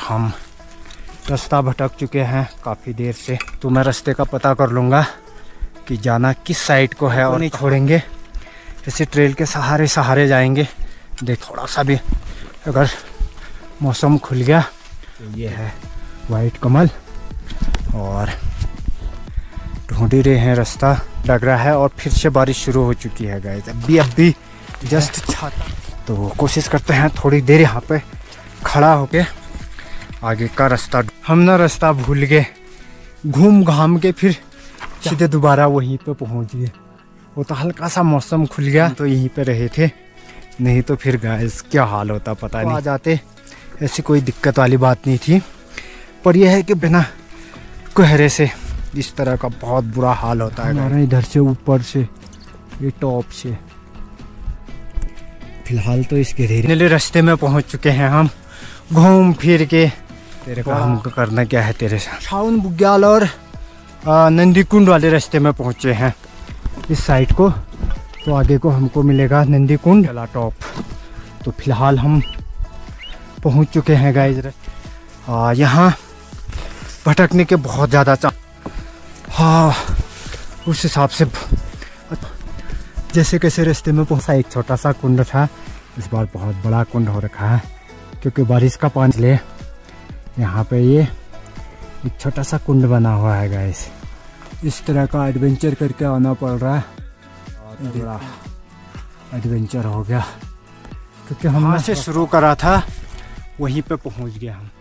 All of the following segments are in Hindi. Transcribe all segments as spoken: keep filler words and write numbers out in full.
हम रास्ता भटक चुके हैं काफ़ी देर से। तो मैं रास्ते का पता कर लूँगा कि जाना किस साइड को है और नहीं छोड़ेंगे, जैसे ट्रेल के सहारे सहारे जाएंगे। देख थोड़ा सा भी अगर मौसम खुल गया तो ये है वाइट कमल और ढूंढ ही रहे हैं रास्ता, लग रहा है। और फिर से बारिश शुरू हो चुकी है गाइस, अभी अभी जस्ट छाता। तो कोशिश करते हैं थोड़ी देर यहाँ पे खड़ा होके आगे का रास्ता। हम ना रास्ता भूल गए, घूम घाम के फिर सीधे दोबारा वहीं पे पहुँच गए। वो तो हल्का सा मौसम खुल गया तो यहीं पे रहे थे, नहीं तो फिर गाइस क्या हाल होता पता नहीं। आ जाते, ऐसी कोई दिक्कत वाली बात नहीं थी, पर यह है कि बिना कोहरे से इस तरह का बहुत बुरा हाल होता है। हमारा इधर से ऊपर से ये टॉप से फिलहाल तो इस घेरे रास्ते में पहुंच चुके हैं हम घूम फिर के। तेरे को हमको करना क्या है तेरे साथ। शाउन बुग्याल और नंदी कुंड वाले रास्ते में पहुंचे हैं इस साइड को, तो आगे को हमको मिलेगा नंदी कुंड वाला टॉप। तो फिलहाल हम पहुंच चुके हैं गाइस। यहाँ भटकने के बहुत ज़्यादा चा हाँ उस हिसाब से जैसे कैसे रास्ते में पहुंचा। एक छोटा सा कुंड था, इस बार बहुत बड़ा कुंड हो रखा है क्योंकि बारिश का पानी ले यहाँ पे ये एक छोटा सा कुंड बना हुआ है गाइस। इस तरह का एडवेंचर करके आना पड़ रहा है, बहुत बड़ा एडवेंचर हो गया क्योंकि हम से शुरू करा था वहीं पे पहुंच गया हम।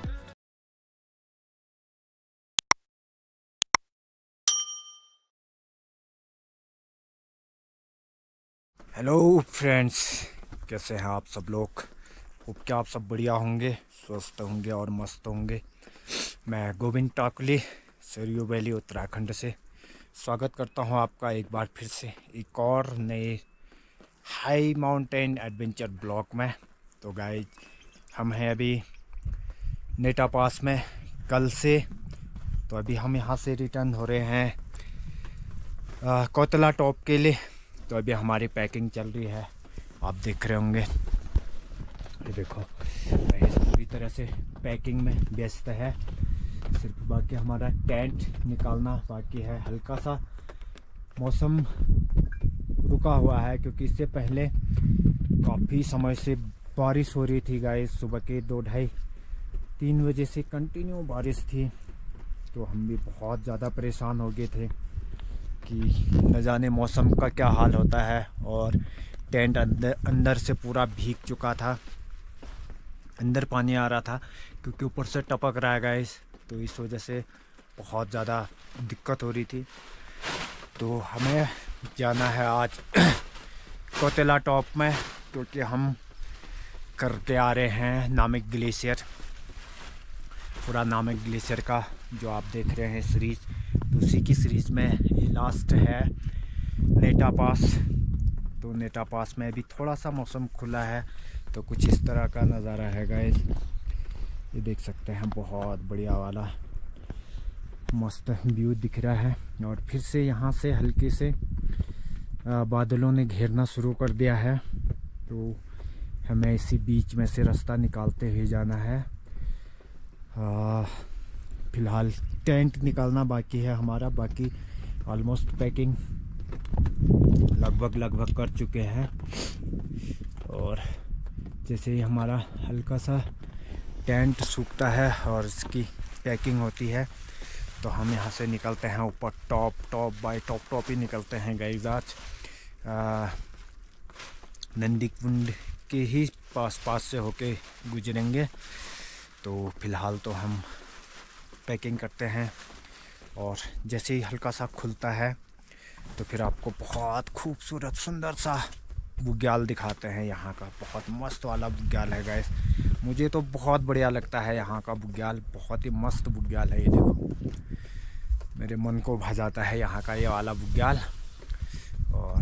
हेलो फ्रेंड्स, कैसे हैं आप सब लोग? होप क्या आप सब बढ़िया होंगे, स्वस्थ होंगे और मस्त होंगे। मैं गोविंद टाकुली सरयू वैली उत्तराखंड से स्वागत करता हूं आपका एक बार फिर से एक और नए हाई माउंटेन एडवेंचर ब्लॉग में। तो गाइस हम हैं अभी नेटा पास में कल से, तो अभी हम यहां से रिटर्न हो रहे हैं कोतला टॉप के लिए। तो अभी हमारी पैकिंग चल रही है, आप देख रहे होंगे। ये देखो गाइस पूरी तरह से पैकिंग में व्यस्त है, सिर्फ बाकी हमारा टेंट निकालना बाकी है। हल्का सा मौसम रुका हुआ है क्योंकि इससे पहले काफ़ी समय से बारिश हो रही थी गाइस। सुबह के दो ढाई तीन बजे से कंटिन्यू बारिश थी, तो हम भी बहुत ज़्यादा परेशान हो गए थे कि न जाने मौसम का क्या हाल होता है। और टेंट अंदर अंदर से पूरा भीग चुका था, अंदर पानी आ रहा था क्योंकि ऊपर से टपक रहा है गाइस, तो इस वजह से बहुत ज़्यादा दिक्कत हो रही थी। तो हमें जाना है आज कोतला टॉप में क्योंकि हम करके आ रहे हैं नामिक ग्लेशियर, पूरा नामिक ग्लेशियर का जो आप देख रहे हैं सीरीज, तो उसी की सीरीज में ये लास्ट है नेटा पास। तो नेटा पास में भी थोड़ा सा मौसम खुला है, तो कुछ इस तरह का नज़ारा है गाइस। ये देख सकते हैं बहुत बढ़िया वाला मस्त व्यू दिख रहा है। और फिर से यहाँ से हल्के से बादलों ने घेरना शुरू कर दिया है, तो हमें इसी बीच में से रास्ता निकालते हुए जाना है। फ़िलहाल टेंट निकालना बाकी है हमारा, बाकी ऑलमोस्ट पैकिंग लगभग लगभग कर चुके हैं। और जैसे ही हमारा हल्का सा टेंट सूखता है और इसकी पैकिंग होती है, तो हम यहाँ से निकलते हैं ऊपर top top by top top ही निकलते हैं गाइस। आज नंदी कुंड के ही पास पास से होके गुजरेंगे। तो फ़िलहाल तो हम पैकिंग करते हैं और जैसे ही हल्का सा खुलता है तो फिर आपको बहुत खूबसूरत सुंदर सा बुग्याल दिखाते हैं। यहाँ का बहुत मस्त वाला बुग्याल है गाइस, मुझे तो बहुत बढ़िया लगता है यहाँ का बुग्याल, बहुत ही मस्त बुग्याल है। ये देखो मेरे मन को भा जाता है यहाँ का ये वाला बुग्याल, और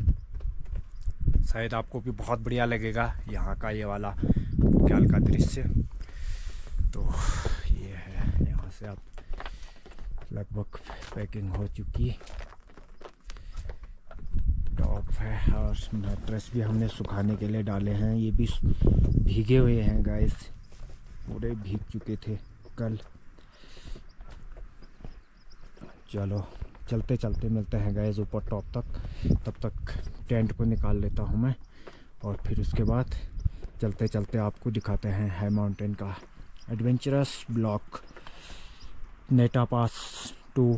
शायद आपको भी बहुत बढ़िया लगेगा यहाँ का ये वाला बुग्याल का दृश्य। तो ये है, यहाँ से आप लगभग पैकिंग हो चुकी टॉप है, और मैट्रेस भी हमने सुखाने के लिए डाले हैं, ये भी भीगे हुए हैं गाइस। पूरे भीग चुके थे कल। चलो चलते चलते मिलते हैं गाइस ऊपर टॉप तक। तब तक टेंट को निकाल लेता हूँ मैं, और फिर उसके बाद चलते चलते आपको दिखाते हैं हाई माउंटेन का एडवेंचरस ब्लॉक, नेटा पास टू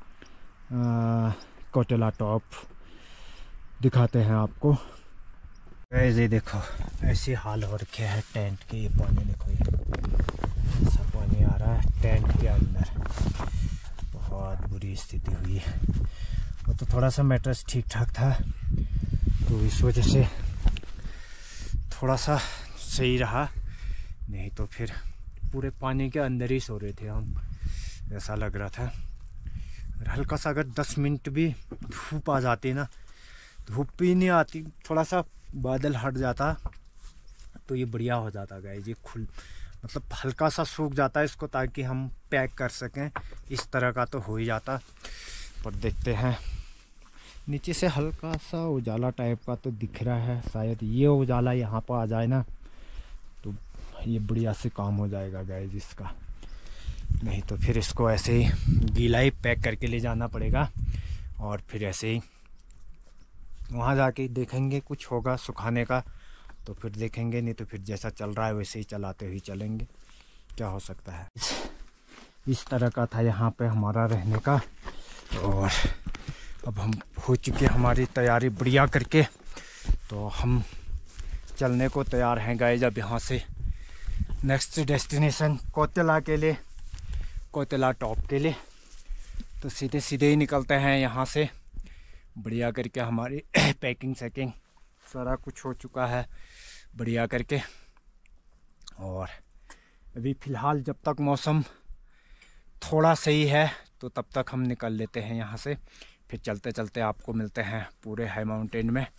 कोटेला टॉप दिखाते हैं आपको। ऐसे देखो ऐसी हाल हो रखे है टेंट के। ये पानी देखो, ये ऐसा पानी आ रहा है टेंट के अंदर, बहुत बुरी स्थिति हुई है। वो तो थोड़ा सा मैट्रेस ठीक ठाक था तो इस वजह से थोड़ा सा सही रहा, नहीं तो फिर पूरे पानी के अंदर ही सो रहे थे हम, ऐसा लग रहा था। और हल्का सा अगर दस मिनट भी धूप आ जाती ना, धूप भी नहीं आती, थोड़ा सा बादल हट जाता तो ये बढ़िया हो जाता गाइस। ये खुल मतलब हल्का सा सूख जाता है इसको ताकि हम पैक कर सकें, इस तरह का तो हो ही जाता। पर देखते हैं, नीचे से हल्का सा उजाला टाइप का तो दिख रहा है, शायद ये उजाला यहाँ पर आ जाए ना तो ये बढ़िया से काम हो जाएगा गाइस इसका। नहीं तो फिर इसको ऐसे ही गीला ही पैक करके ले जाना पड़ेगा, और फिर ऐसे ही वहाँ जाके देखेंगे कुछ होगा सुखाने का तो फिर देखेंगे, नहीं तो फिर जैसा चल रहा है वैसे ही चलाते हुए चलेंगे, क्या हो सकता है। इस तरह का था यहाँ पे हमारा रहने का। और अब हम हो चुके हमारी तैयारी बढ़िया करके, तो हम चलने को तैयार हैं गाइस। अब यहाँ से नेक्स्ट डेस्टिनेशन कोतेला के लिए, कोतेला टॉप के लिए, तो सीधे सीधे ही निकलते हैं यहाँ से बढ़िया करके। हमारी पैकिंग सैकिंग सारा कुछ हो चुका है बढ़िया करके। और अभी फ़िलहाल जब तक मौसम थोड़ा सही है तो तब तक हम निकल लेते हैं यहाँ से, फिर चलते चलते आपको मिलते हैं पूरे हाई माउंटेन में।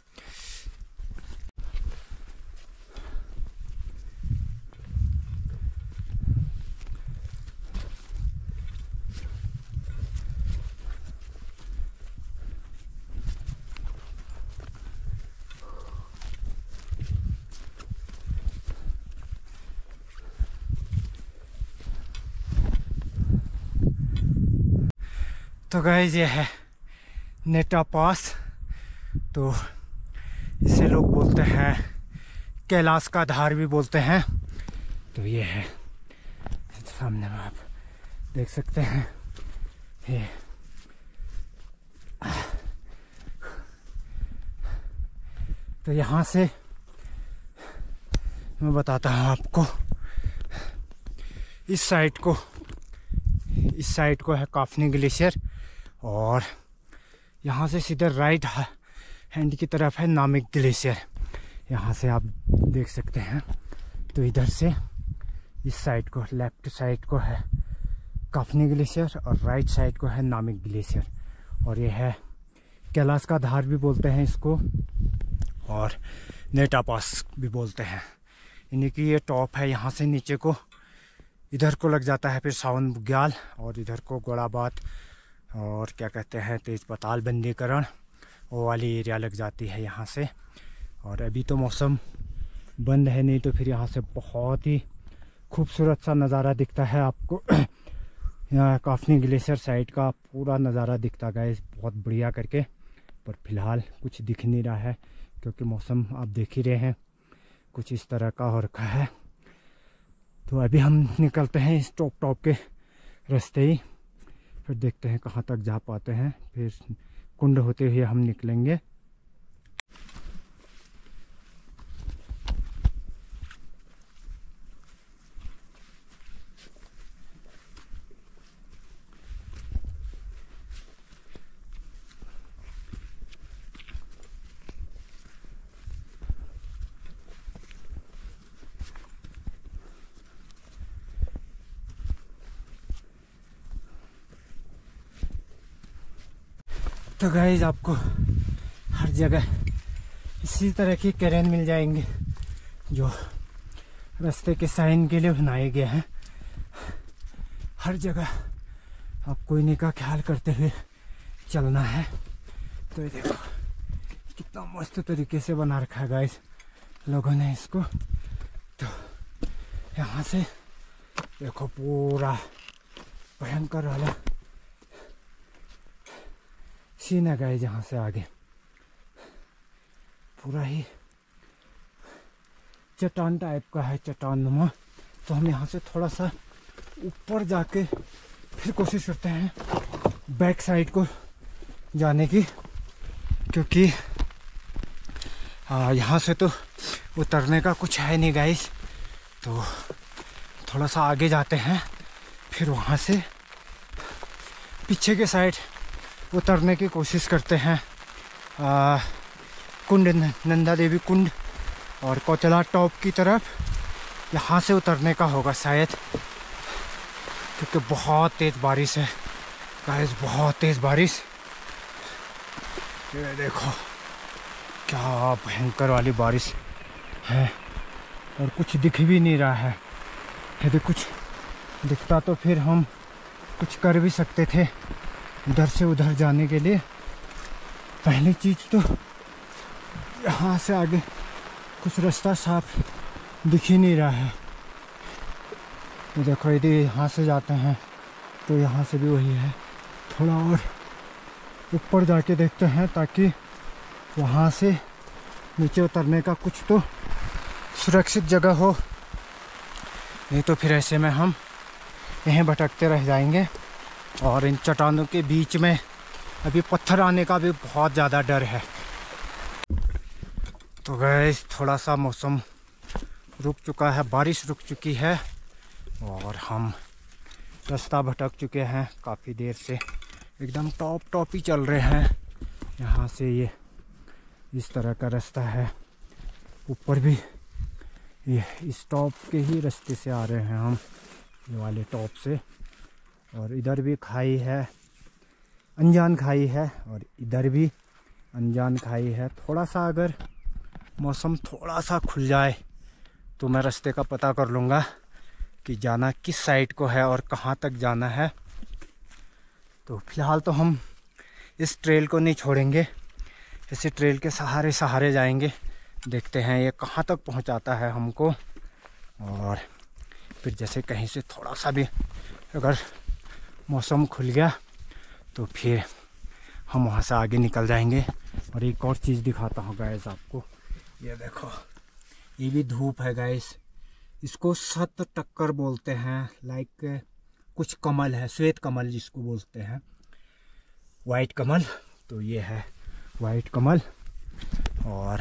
तो गाइस ये है नेटा पास, तो इसे लोग बोलते हैं कैलाश का धार भी बोलते हैं। तो ये है सामने में आप देख सकते हैं ये। तो यहाँ से मैं बताता हूँ आपको, इस साइड को इस साइड को है काफनी ग्लेशियर, और यहाँ से सीधे राइट हैंड की तरफ है नामिक ग्लेशियर। यहाँ से आप देख सकते हैं। तो इधर से इस साइड को, लेफ्ट साइड को है काफनी ग्लेशियर और राइट साइड को है नामिक ग्लेशियर। और ये है कैलाश का धार भी बोलते हैं इसको, और नेटा पास भी बोलते हैं। यानी कि ये टॉप है, यहाँ से नीचे को इधर को लग जाता है फिर सावन बुग्याल, और इधर को गोड़ाबाद और क्या कहते हैं तेज पताल बंदीकरण, वो वाली एरिया लग जाती है यहाँ से। और अभी तो मौसम बंद है, नहीं तो फिर यहाँ से बहुत ही खूबसूरत सा नज़ारा दिखता है आपको। यहाँ काफनी ग्लेशियर साइड का पूरा नज़ारा दिखता गाइस बहुत बढ़िया करके। पर फिलहाल कुछ दिख नहीं रहा है क्योंकि मौसम आप देख ही रहे हैं कुछ इस तरह का हो रखा है। तो अभी हम निकलते हैं इस टॉप टॉप के रास्ते ही, फिर देखते हैं कहाँ तक जा पाते हैं, फिर कुंड होते हुए हम निकलेंगे। तो गाइस आपको हर जगह इसी तरह की कैरेन मिल जाएंगे जो रास्ते के साइन के लिए बनाए गए हैं। हर जगह आपको इन्हीं का ख्याल करते हुए चलना है। तो ये देखो कितना मस्त तरीके से बना रखा है गाइस लोगों ने इसको। तो यहाँ से देखो पूरा भयंकर वाला सीन है गाइस। जहाँ से आगे पूरा ही चट्टान टाइप का है, चट्टान नुमा। तो हम यहाँ से थोड़ा सा ऊपर जाके फिर कोशिश करते हैं बैक साइड को जाने की, क्योंकि यहाँ से तो उतरने का कुछ है नहीं गाइस। तो थोड़ा सा आगे जाते हैं, फिर वहाँ से पीछे के साइड उतरने की कोशिश करते हैं। आ, कुंड, नंदा देवी कुंड और कोचला टॉप की तरफ यहाँ से उतरने का होगा शायद, क्योंकि बहुत तेज़ बारिश है गाइस, बहुत तेज़ बारिश। ये देखो क्या भयंकर वाली बारिश है और कुछ दिख भी नहीं रहा है। यदि कुछ दिखता तो फिर हम कुछ कर भी सकते थे इधर से उधर जाने के लिए। पहली चीज़ तो यहाँ से आगे कुछ रास्ता साफ दिख ही नहीं रहा है। तो देखो यदि यहाँ से जाते हैं तो यहाँ से भी वही है। थोड़ा और ऊपर जाके देखते हैं ताकि वहाँ से नीचे उतरने का कुछ तो सुरक्षित जगह हो, नहीं तो फिर ऐसे में हम यहीं भटकते रह जाएंगे। और इन चट्टानों के बीच में अभी पत्थर आने का भी बहुत ज़्यादा डर है। तो गाइस थोड़ा सा मौसम रुक चुका है, बारिश रुक चुकी है और हम रास्ता भटक चुके हैं काफ़ी देर से। एकदम टॉप टॉप ही चल रहे हैं। यहाँ से ये इस तरह का रास्ता है, ऊपर भी ये इस टॉप के ही रास्ते से आ रहे हैं हम, ये वाले टॉप से। और इधर भी खाई है, अनजान खाई है, और इधर भी अनजान खाई है। थोड़ा सा अगर मौसम थोड़ा सा खुल जाए तो मैं रास्ते का पता कर लूँगा कि जाना किस साइड को है और कहाँ तक जाना है। तो फिलहाल तो हम इस ट्रेल को नहीं छोड़ेंगे, इसी ट्रेल के सहारे सहारे जाएंगे। देखते हैं ये कहाँ तक पहुँचाता है हमको। और फिर जैसे कहीं से थोड़ा सा भी अगर मौसम खुल गया तो फिर हम वहाँ से आगे निकल जाएंगे। और एक और चीज़ दिखाता हूँ गाइस आपको, ये देखो ये भी धूप है गाइस। इसको सत टक्कर बोलते हैं, लाइक कुछ कमल है, श्वेत कमल जिसको बोलते हैं, वाइट कमल। तो ये है वाइट कमल। और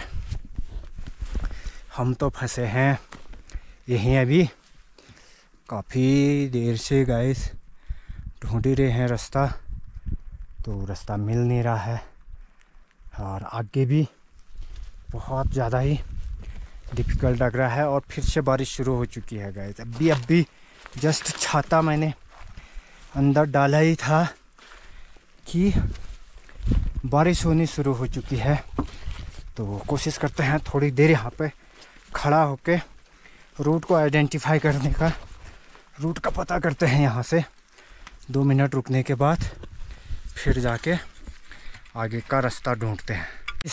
हम तो फंसे हैं यहीं अभी काफ़ी देर से गाइस, ढूंढ ही रहे हैं रास्ता, तो रास्ता मिल नहीं रहा है। और आगे भी बहुत ज़्यादा ही डिफ़िकल्ट लग रहा है। और फिर से बारिश शुरू हो चुकी है गाइस। अभी अभी जस्ट छाता मैंने अंदर डाला ही था कि बारिश होनी शुरू हो चुकी है। तो कोशिश करते हैं थोड़ी देर यहाँ पे खड़ा होके रूट को आइडेंटिफाई करने का, रूट का पता करते हैं। यहाँ से दो मिनट रुकने के बाद फिर जाके आगे का रास्ता ढूंढते हैं।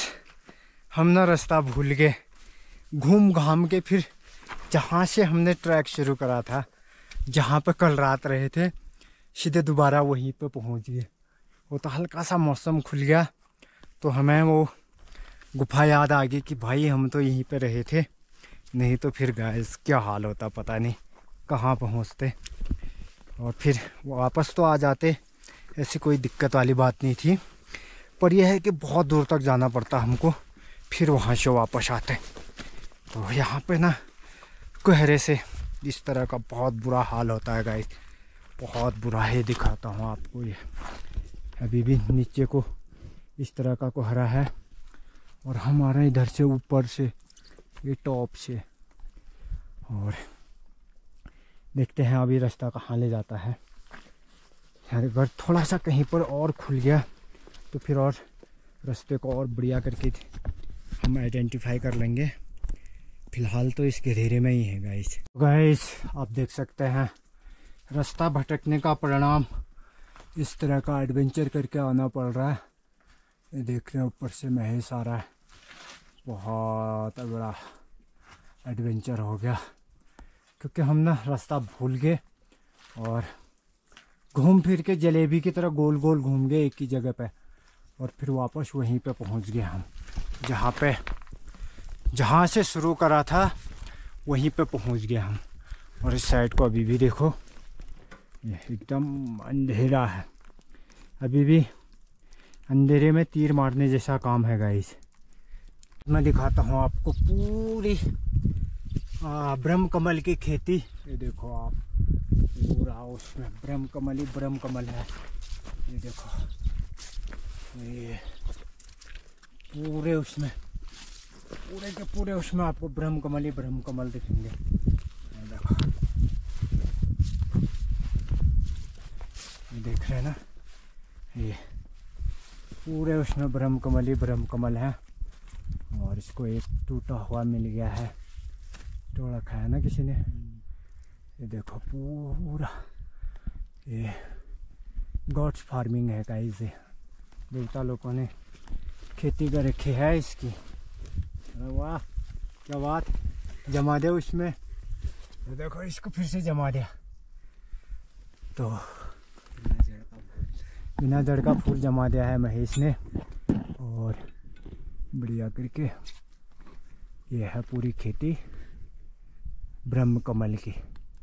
हम ना रास्ता भूल गए, घूम घाम के फिर जहाँ से हमने ट्रैक शुरू करा था, जहाँ पे कल रात रहे थे, सीधे दोबारा वहीं पे पहुँच गए। वो तो हल्का सा मौसम खुल गया तो हमें वो गुफा याद आ गई कि भाई हम तो यहीं पे रहे थे, नहीं तो फिर गाइस क्या हाल होता पता नहीं, कहाँ पहुँचते। और फिर वापस तो आ जाते, ऐसी कोई दिक्कत वाली बात नहीं थी, पर यह है कि बहुत दूर तक जाना पड़ता हमको, फिर वहाँ से वापस आते। तो यहाँ पे ना कोहरे से इस तरह का बहुत बुरा हाल होता है गाइस, बहुत बुरा है। दिखाता हूँ आपको, ये अभी भी नीचे को इस तरह का कोहरा है और हम आ रहे हैं इधर से ऊपर से, ये टॉप से। और देखते हैं अभी रास्ता कहाँ ले जाता है। अगर थोड़ा सा कहीं पर और खुल गया तो फिर और रास्ते को और बढ़िया करके हम आइडेंटिफाई कर लेंगे। फिलहाल तो इस घेरे में ही है गाइस। गाइस आप देख सकते हैं रास्ता भटकने का परिणाम इस तरह का एडवेंचर करके आना पड़ रहा है। ये देख रहे हैं ऊपर से महेश आ रहा है, बहुत बड़ा एडवेंचर हो गया, क्योंकि हम ना रास्ता भूल गए और घूम फिर के जलेबी की तरह गोल गोल घूम गए एक ही जगह पे, और फिर वापस वहीं पे पहुंच गए हम, जहाँ पे जहाँ से शुरू करा था वहीं पे पहुंच गए हम। और इस साइड को अभी भी देखो, ये एकदम अंधेरा है, अभी भी अंधेरे में तीर मारने जैसा काम है गाइस। मैं दिखाता हूँ आपको पूरी ब्रह्म कमल की खेती। ये देखो आप, पूरा उसमें ब्रह्म कमल ही ब्रह्म कमल है। ये देखो, ये पूरे उसमें पूरे के पूरे उसमें आपको ब्रह्म कमल ही ब्रह्म कमल दिखेंगे। ये देखो, ये देख रहे हैं ना, ये पूरे उसमें ब्रह्म कमल ही ब्रह्म कमल है। और इसको एक टूटा हुआ मिल गया है, तोड़ रखा है ना किसी ने। ये देखो पूरा ये गॉड्स फार्मिंग है गाइस, ये देवता लोगों ने खेती कर रखी है इसकी। वाह क्या बात, जमा दे उसमें। ये देखो इसको फिर से जमा दिया, तो बिना जड़ का फूल जमा दिया है महेश ने। और बढ़िया करके ये है पूरी खेती ब्रह्म कमल की।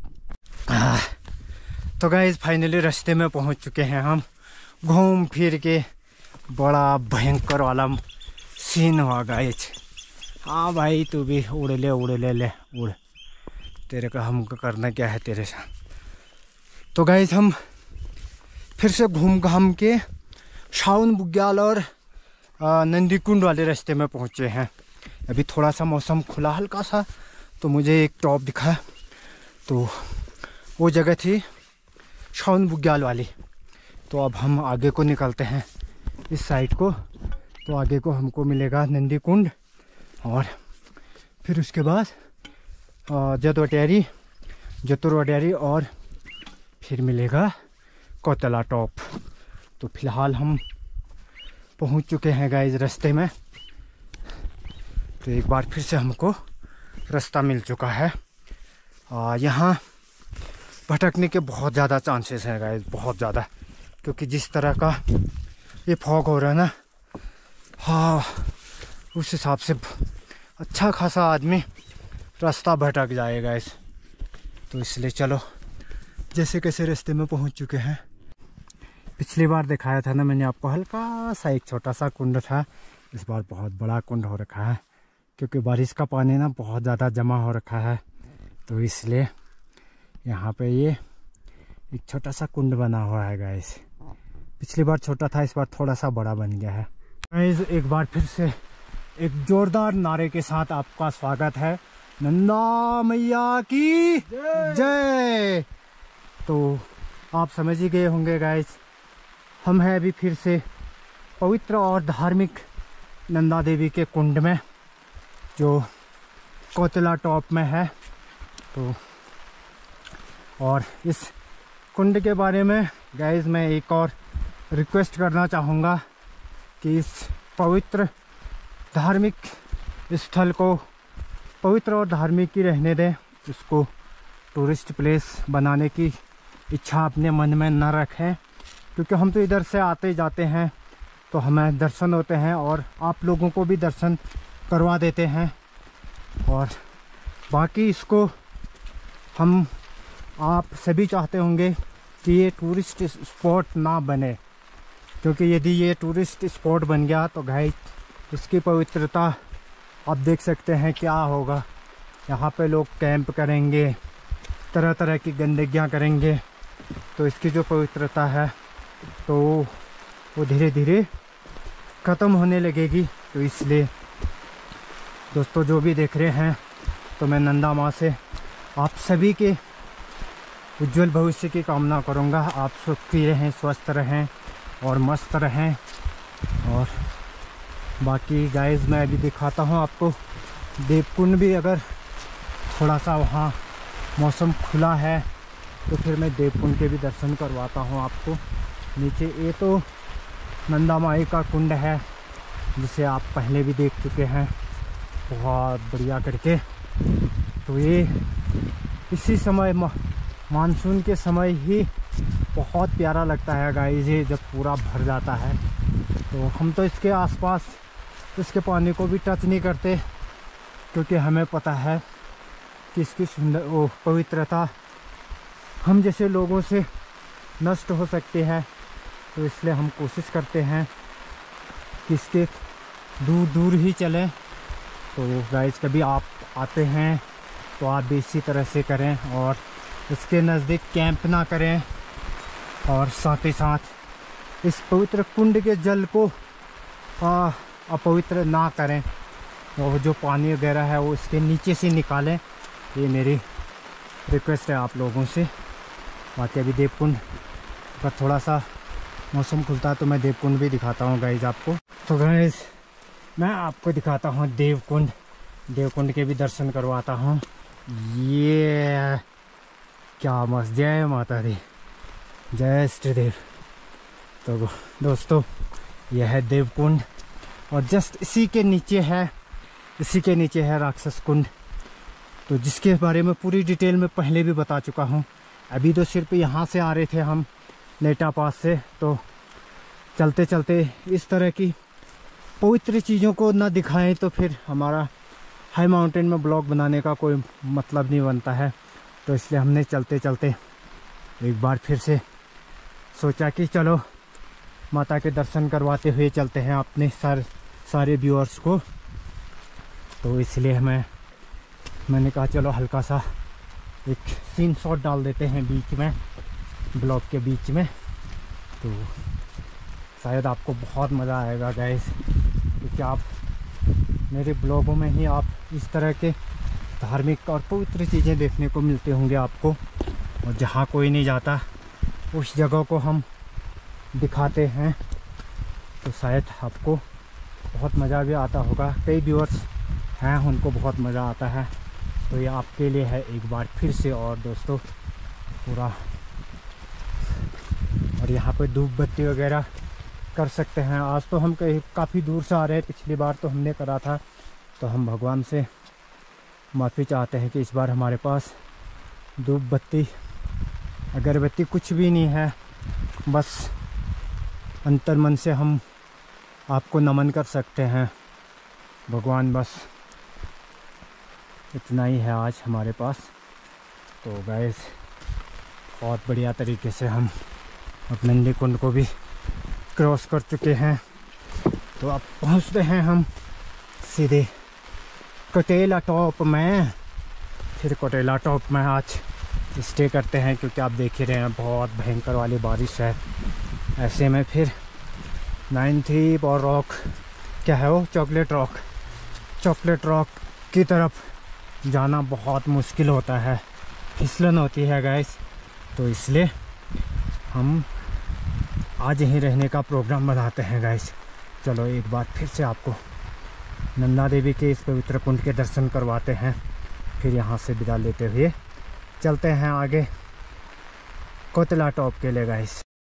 तो गाइस फाइनली रास्ते में पहुंच चुके हैं हम, घूम फिर के। बड़ा भयंकर वाला सीन हुआ गाइस। हाँ भाई तू भी उड़ ले उड़ ले ले उड़, तेरे का हमको करना क्या है तेरे साथ। तो गाइस हम फिर से घूम घाम के शाउन बुग्याल और नंदी कुंड वाले रास्ते में पहुंचे हैं। अभी थोड़ा सा मौसम खुला हल्का सा, तो मुझे एक टॉप दिखा, तो वो जगह थी शाउन बुग्याल वाली। तो अब हम आगे को निकलते हैं इस साइड को, तो आगे को हमको मिलेगा नंदी कुंड, और फिर उसके बाद जतवटियारी जतुरवटियारी, और फिर मिलेगा कोतला टॉप। तो फिलहाल हम पहुंच चुके हैं गाइस रास्ते में। तो एक बार फिर से हमको रास्ता मिल चुका है। यहाँ भटकने के बहुत ज़्यादा चांसेस हैं गाइस, बहुत ज़्यादा, क्योंकि जिस तरह का ये फॉग हो रहा है ना, हाँ उस हिसाब से अच्छा खासा आदमी रास्ता भटक जाएगा इस। तो इसलिए चलो जैसे कैसे रास्ते में पहुंच चुके हैं। पिछली बार दिखाया था ना मैंने आपको, हल्का सा एक छोटा सा कुंड था, इस बार बहुत बड़ा कुंड हो रखा है, क्योंकि बारिश का पानी ना बहुत ज़्यादा जमा हो रखा है। तो इसलिए यहाँ पे ये एक छोटा सा कुंड बना हुआ है गाइस। पिछली बार छोटा था, इस बार थोड़ा सा बड़ा बन गया है गाइस। एक बार फिर से एक जोरदार नारे के साथ आपका स्वागत है, नंदा मैया की जय। तो आप समझ ही गए होंगे गाइस, हम हैं अभी फिर से पवित्र और धार्मिक नंदा देवी के कुंड में, जो कोतला टॉप में है। तो और इस कुंड के बारे में गाइस मैं एक और रिक्वेस्ट करना चाहूँगा कि इस पवित्र धार्मिक स्थल को पवित्र और धार्मिक ही रहने दें, इसको टूरिस्ट प्लेस बनाने की इच्छा अपने मन में न रखें, क्योंकि हम तो इधर से आते जाते हैं, तो हमें दर्शन होते हैं और आप लोगों को भी दर्शन करवा देते हैं। और बाकी इसको हम आप सभी चाहते होंगे कि ये टूरिस्ट स्पॉट ना बने, क्योंकि यदि ये टूरिस्ट स्पॉट बन गया तो गाइस इसकी पवित्रता आप देख सकते हैं क्या होगा। यहाँ पे लोग कैंप करेंगे, तरह तरह की गंदगियाँ करेंगे, तो इसकी जो पवित्रता है तो वो धीरे धीरे ख़त्म होने लगेगी। तो इसलिए दोस्तों जो भी देख रहे हैं, तो मैं नंदा माँ से आप सभी के उज्जवल भविष्य की कामना करूँगा। आप सुखी रहें, स्वस्थ रहें और मस्त रहें। और बाकी गाइस मैं अभी दिखाता हूँ आपको देवकुंड भी, अगर थोड़ा सा वहाँ मौसम खुला है तो फिर मैं देवकुंड के भी दर्शन करवाता हूँ आपको। नीचे ये तो नंदा माई का कुंड है, जिसे आप पहले भी देख चुके हैं बहुत बढ़िया करके। तो ये इसी समय मानसून के समय ही बहुत प्यारा लगता है गाइस, ये जब पूरा भर जाता है। तो हम तो इसके आसपास इसके पानी को भी टच नहीं करते, क्योंकि हमें पता है कि इसकी सुंदर वो पवित्रता हम जैसे लोगों से नष्ट हो सकती है। तो इसलिए हम कोशिश करते हैं कि इसके दूर दूर ही चलें। तो गाइस कभी आप आते हैं तो आप भी इसी तरह से करें और इसके नज़दीक कैंप ना करें, और साथ ही साथ इस पवित्र कुंड के जल को आ, अपवित्र ना करें, और जो पानी वगैरह है वो इसके नीचे से निकालें। ये मेरी रिक्वेस्ट है आप लोगों से। बाकी अभी देवकुंड का थोड़ा सा मौसम खुलता है तो मैं देवकुंड भी दिखाता हूँ गाइज आपको। तो गाइज मैं आपको दिखाता हूँ देवकुंड, देवकुंड के भी दर्शन करवाता हूँ। ये क्या मस्त, जय माता दी, जय श्री देव। तो दोस्तों यह है देवकुंड, और जस्ट इसी के नीचे है इसी के नीचे है राक्षस कुंड, तो जिसके बारे में पूरी डिटेल में पहले भी बता चुका हूँ। अभी तो सिर्फ यहाँ से आ रहे थे हम नेटा पास से, तो चलते चलते इस तरह की पवित्र चीज़ों को ना दिखाएं तो फिर हमारा हाई माउंटेन में ब्लॉग बनाने का कोई मतलब नहीं बनता है। तो इसलिए हमने चलते चलते एक बार फिर से सोचा कि चलो माता के दर्शन करवाते हुए चलते हैं अपने सारे सारे व्यूअर्स को। तो इसलिए मैं मैंने कहा चलो हल्का सा एक सीन शॉट डाल देते हैं बीच में, ब्लॉग के बीच में। तो शायद आपको बहुत मज़ा आएगा गाइस, क्योंकि आप मेरे ब्लॉगों में ही आप इस तरह के धार्मिक और पवित्र चीज़ें देखने को मिलते होंगे आपको, और जहाँ कोई नहीं जाता उस जगह को हम दिखाते हैं। तो शायद आपको बहुत मज़ा भी आता होगा। कई व्यूअर्स हैं उनको बहुत मज़ा आता है, तो ये आपके लिए है एक बार फिर से। और दोस्तों पूरा, और यहाँ पे धूप बत्ती वगैरह कर सकते हैं। आज तो हम कहीं काफ़ी दूर से आ रहे हैं, पिछली बार तो हमने करा था, तो हम भगवान से माफ़ी चाहते हैं कि इस बार हमारे पास धूप बत्ती अगरबत्ती कुछ भी नहीं है। बस अंतर मन से हम आपको नमन कर सकते हैं भगवान, बस इतना ही है आज हमारे पास। तो गाइस बहुत बढ़िया तरीके से हम अपने नंदी कुंड को भी क्रॉस कर चुके हैं। तो अब पहुंचते हैं हम सीधे कटेला टॉप में। फिर कटेला टॉप में आज स्टे करते हैं, क्योंकि आप देख ही रहे हैं बहुत भयंकर वाली बारिश है। ऐसे में फिर नाइन थी और रॉक, क्या है वो, चॉकलेट रॉक चॉकलेट रॉक की तरफ जाना बहुत मुश्किल होता है, फिसलन होती है गाइस। तो इसलिए हम आज यहीं रहने का प्रोग्राम बनाते हैं गाइस। चलो एक बार फिर से आपको नंदा देवी के इस पवित्र कुंड के दर्शन करवाते हैं, फिर यहाँ से विदा लेते हुए चलते हैं आगे कोतला टॉप के लिए गाइस।